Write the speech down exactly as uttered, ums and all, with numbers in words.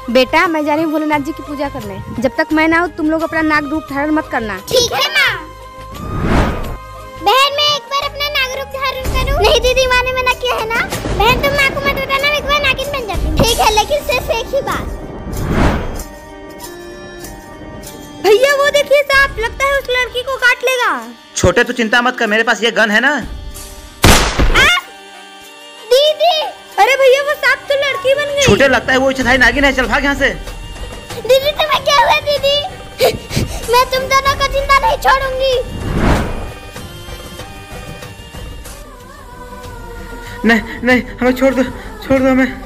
बेटा मैं जा रही हूँ भोलेनाथ जी की पूजा करने। जब तक मैं ना आऊँ तुम लोग अपना नाग रूप धारण मत करना। ठीक है माँ। बहन मैं एक बार अपना नाग रूप धारण करूँ? नहीं दीदी, माँ ने मना किया है ना। बहन तुम माँ को मत बताना, एक बार नागिन बन जाती हूँ। ठीक है, लेकिन सिर्फ एक ही बार। भैया वो देखिए सांप, लगता है उस लड़की को काट लेगा। छोटे तू चिंता मत कर, मेरे पास ये गन है ना। दीदी अरे भैया वो सांप तो लड़की बन गई। छोटे लगता है वो इच्छाधारी नागिन है, चल भाग यहाँ से। दीदी तुम्हें क्या हुआ दीदी? मैं तुम दोनों को जिंदा नहीं छोड़ूंगी। नहीं नहीं हमें छोड़ दो, छोड़ दो हमें।